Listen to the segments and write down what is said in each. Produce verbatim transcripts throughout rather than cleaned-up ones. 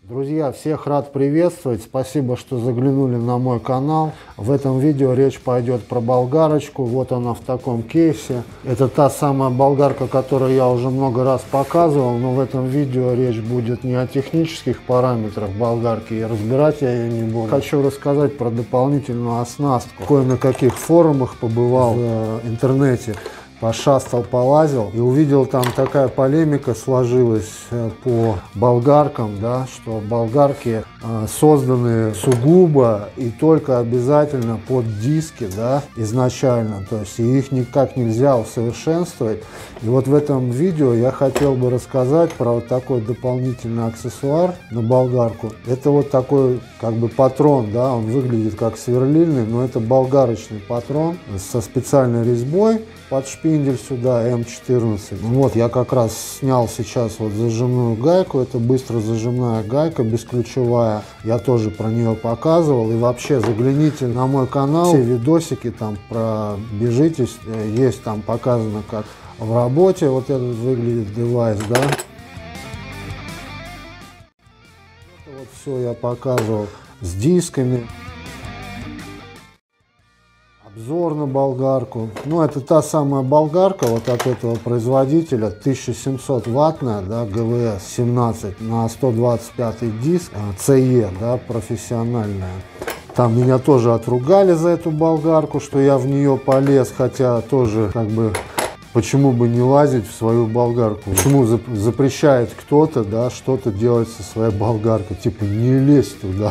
Друзья, всех рад приветствовать. Спасибо, что заглянули на мой канал. В этом видео речь пойдет про болгарочку. Вот она в таком кейсе. Это та самая болгарка, которую я уже много раз показывал, но в этом видео речь будет не о технических параметрах болгарки, и разбирать я ее не буду. Хочу рассказать про дополнительную оснастку. Кое на каких форумах побывал в интернете. Пошастал, полазил и увидел, там такая полемика сложилась по болгаркам, да, что болгарки э, созданы сугубо и только обязательно под диски, да, изначально, то есть и их никак нельзя усовершенствовать. И вот в этом видео я хотел бы рассказать про вот такой дополнительный аксессуар на болгарку. Это вот такой как бы патрон, да, он выглядит как сверлильный, но это болгарочный патрон со специальной резьбой под шпиндель сюда, эм четырнадцать. Вот, я как раз снял сейчас вот зажимную гайку, это быстро зажимная гайка, бесключевая. Я тоже про нее показывал. И вообще загляните на мой канал, все видосики там пробежитесь, есть там показано, как в работе вот этот выглядит девайс, да. Это вот все я показывал с дисками. Обзор на болгарку. Ну, это та самая болгарка вот от этого производителя, тысяча семьсот ваттная, да, джи ви эс семнадцать на сто двадцать пятый диск, си и, да, профессиональная. Там меня тоже отругали за эту болгарку, что я в нее полез, хотя тоже как бы почему бы не лазить в свою болгарку? Почему запрещает кто-то, да, что-то делать со своей болгаркой? Типа, не лезь туда,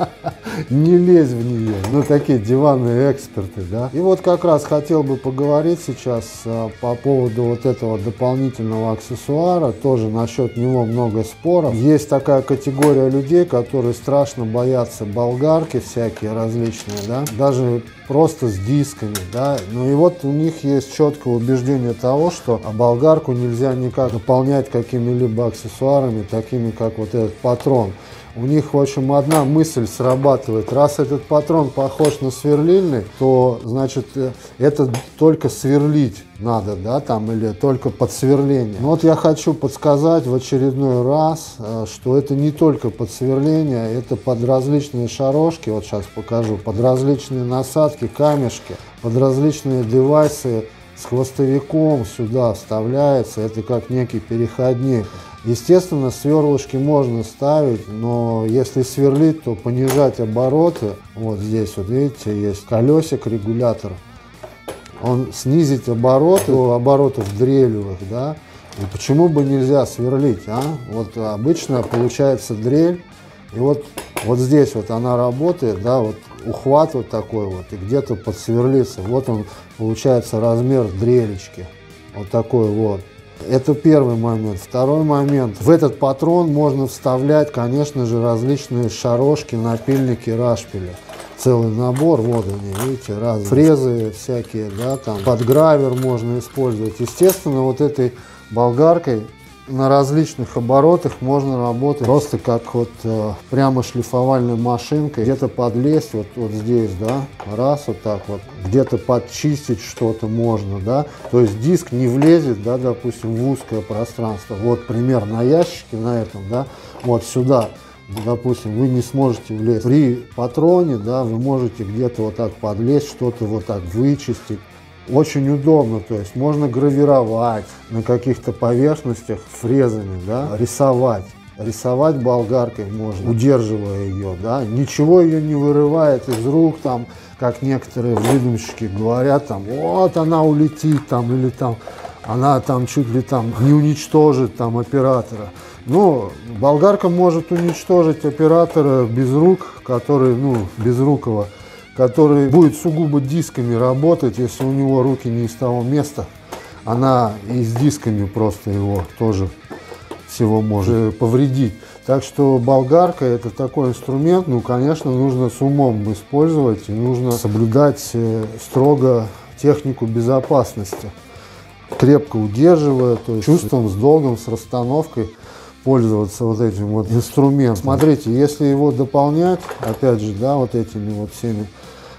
не лезь в нее. Ну, такие диванные эксперты, да. И вот как раз хотел бы поговорить сейчас а, по поводу вот этого дополнительного аксессуара. Тоже насчет него много споров. Есть такая категория людей, которые страшно боятся болгарки всякие различные, да. Даже просто с дисками, да. Ну и вот у них есть четкое убеждение того, что болгарку нельзя никак дополнять какими-либо аксессуарами, такими как вот этот патрон. У них, в общем, одна мысль срабатывает. Раз этот патрон похож на сверлильный, то, значит, это только сверлить надо, да, там, или только под сверление. Но вот я хочу подсказать в очередной раз, что это не только под сверление, это под различные шарошки, вот сейчас покажу, под различные насадки, камешки, под различные девайсы с хвостовиком сюда вставляется, это как некий переходник. Естественно, сверлышки можно ставить, но если сверлить, то понижать обороты. Вот здесь, вот видите, есть колесик, регулятор. Он снизить обороты, оборотов дрелевых, да. И почему бы нельзя сверлить, а? Вот обычно получается дрель, и вот, вот здесь вот она работает, да, вот ухват вот такой вот, и где-то подсверлится. Вот он, получается, размер дрелечки. Вот такой вот. Это первый момент. Второй момент. В этот патрон можно вставлять, конечно же, различные шарошки, напильники, рашпили. Целый набор, вот они, видите, разные. Фрезы всякие, да, там, подгравер можно использовать. Естественно, вот этой болгаркой на различных оборотах можно работать просто как вот э, прямо шлифовальной машинкой. Где-то подлезть, вот, вот здесь, да, раз, вот так вот. Где-то подчистить что-то можно, да. То есть диск не влезет, да, допустим, в узкое пространство. Вот пример на ящике на этом, да, вот сюда. Допустим, вы не сможете влезть. При патроне, да, вы можете где-то вот так подлезть, что-то вот так вычистить. Очень удобно, то есть можно гравировать на каких-то поверхностях фрезами, да, рисовать. Рисовать болгаркой можно, удерживая ее, да, ничего ее не вырывает из рук, там, как некоторые выдумщики говорят, там, вот она улетит, там, или там, она там чуть ли там не уничтожит там оператора. Ну, болгарка может уничтожить оператора без рук, который, ну, безрукого, который будет сугубо дисками работать, если у него руки не из того места. Она и с дисками просто его тоже всего может повредить. Так что болгарка — это такой инструмент, ну, конечно, нужно с умом использовать, и нужно соблюдать строго технику безопасности. Крепко удерживая, то есть чувством, с долгом, с расстановкой пользоваться вот этим вот инструментом. Смотрите, если его дополнять, опять же, да, вот этими вот всеми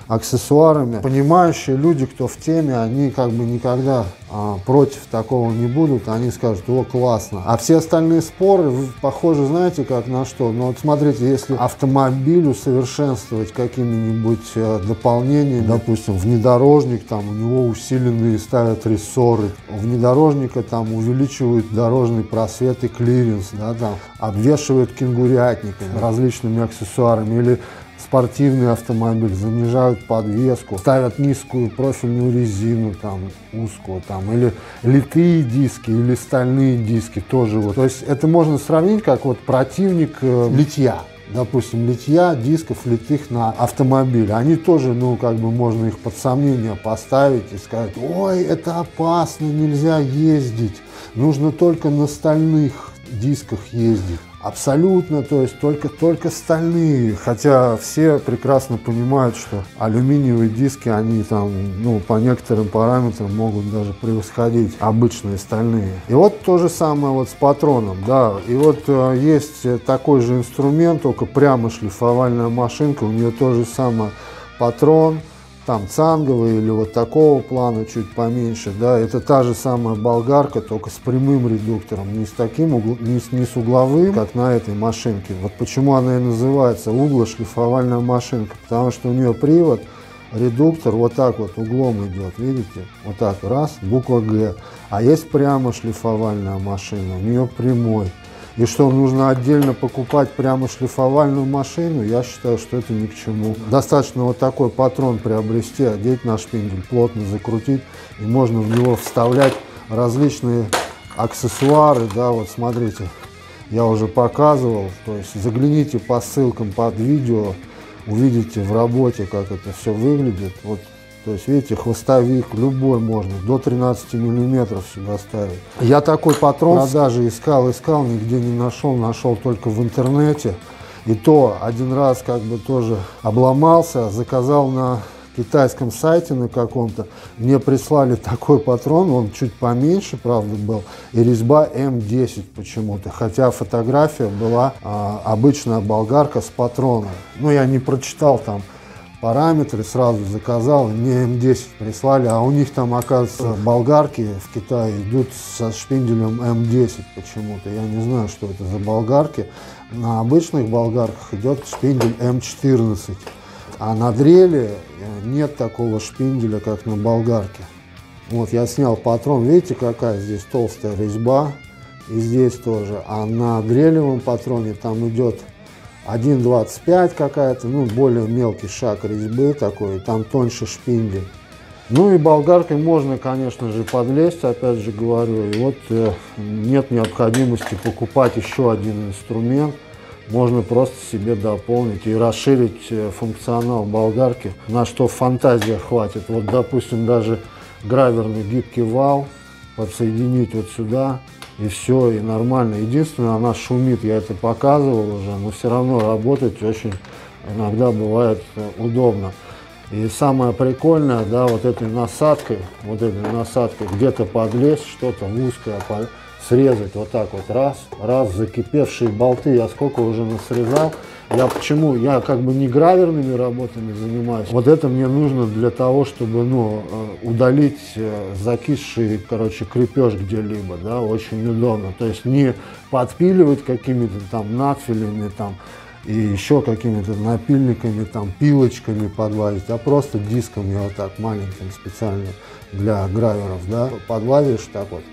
аксессуарами. Понимающие люди, кто в теме, они как бы никогда а, против такого не будут, они скажут: о, классно. А все остальные споры похожи, знаете, как на что? Ну вот смотрите, если автомобиль усовершенствовать какими-нибудь э, дополнениями, допустим, внедорожник, там у него усиленные ставят рессоры, у внедорожника там увеличивают дорожный просвет и клиренс, да, там обвешивают кенгурятниками, различными аксессуарами, или спортивный автомобиль, занижают подвеску, ставят низкую профильную резину, там, узкую, там, или литые диски, или стальные диски тоже. Вот. То есть это можно сравнить как вот противник э, литья. Допустим, литья дисков литых на автомобиль. Они тоже, ну, как бы можно их под сомнение поставить и сказать: ой, это опасно, нельзя ездить, нужно только на стальных дисках ездить. Абсолютно, то есть только, только стальные, хотя все прекрасно понимают, что алюминиевые диски, они там, ну, по некоторым параметрам могут даже превосходить обычные стальные. И вот то же самое вот с патроном, да, и вот э, есть такой же инструмент, только прямо шлифовальная машинка, у нее то же самое патрон, там цанговый или вот такого плана, чуть поменьше, да, это та же самая болгарка, только с прямым редуктором, не с таким, угл... не, с, не с угловым, как на этой машинке. Вот почему она и называется углошлифовальная машинка, потому что у нее привод, редуктор вот так вот углом идет, видите, вот так, раз, буква Г, а есть прямо шлифовальная машина, у нее прямой. И что, нужно отдельно покупать прямо шлифовальную машину, я считаю, что это ни к чему. Достаточно вот такой патрон приобрести, одеть на шпиндель, плотно закрутить, и можно в него вставлять различные аксессуары, да, вот смотрите, я уже показывал, то есть загляните по ссылкам под видео, увидите в работе, как это все выглядит. Вот. То есть, видите, хвостовик любой можно, до тринадцати миллиметров сюда ставить. Я такой патрон в продаже искал, искал, нигде не нашел, нашел только в интернете. И то один раз как бы тоже обломался, заказал на китайском сайте на каком-то. Мне прислали такой патрон, он чуть поменьше, правда, был, и резьба эм десять почему-то. Хотя фотография была а, обычная болгарка с патроном. Ну, я не прочитал там параметры, сразу заказал, мне эм десять прислали, а у них там, оказывается, болгарки в Китае идут со шпинделем эм десять почему-то. Я не знаю, что это за болгарки. На обычных болгарках идет шпиндель эм четырнадцать, а на дрели нет такого шпинделя, как на болгарке. Вот я снял патрон, видите, какая здесь толстая резьба, и здесь тоже, а на дрелевом патроне там идет один двадцать пять какая-то, ну, более мелкий шаг резьбы такой, там тоньше шпиндель. Ну и болгаркой можно, конечно же, подлезть, опять же говорю, и вот э, нет необходимости покупать еще один инструмент, можно просто себе дополнить и расширить э, функционал болгарки, на что фантазия хватит. Вот, допустим, даже граверный гибкий вал подсоединить вот сюда, и все, и нормально. Единственное, она шумит, я это показывал уже, но все равно работать очень иногда бывает удобно. И самое прикольное, да, вот этой насадкой, вот этой насадкой где-то подлезть, что-то узкое срезать, вот так вот, раз, раз, закипевшие болты, я сколько уже насрезал. Я почему? Я как бы не граверными работами занимаюсь. Вот это мне нужно для того, чтобы, ну, удалить закисший, короче, крепеж где-либо, да, очень удобно. То есть не подпиливать какими-то там надфилями, там, и еще какими-то напильниками, там, пилочками подлазить, а просто дисками вот так маленьким специально для граверов, да, подлазишь так вот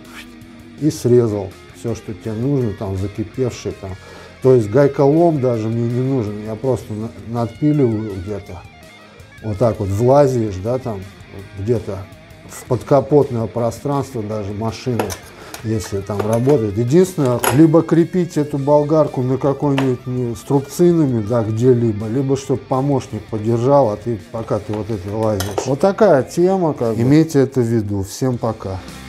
и срезал все, что тебе нужно, там, закипевший, там. То есть гайколом даже мне не нужен, я просто надпиливаю где-то, вот так вот влазишь, да, там, где-то в подкапотное пространство даже машины, если там работает. Единственное, либо крепить эту болгарку на какой-нибудь струбцинами, да, где-либо, либо чтобы помощник подержал, а ты, пока ты вот это лазишь. Вот такая тема, как бы. Имейте это в виду. Всем пока.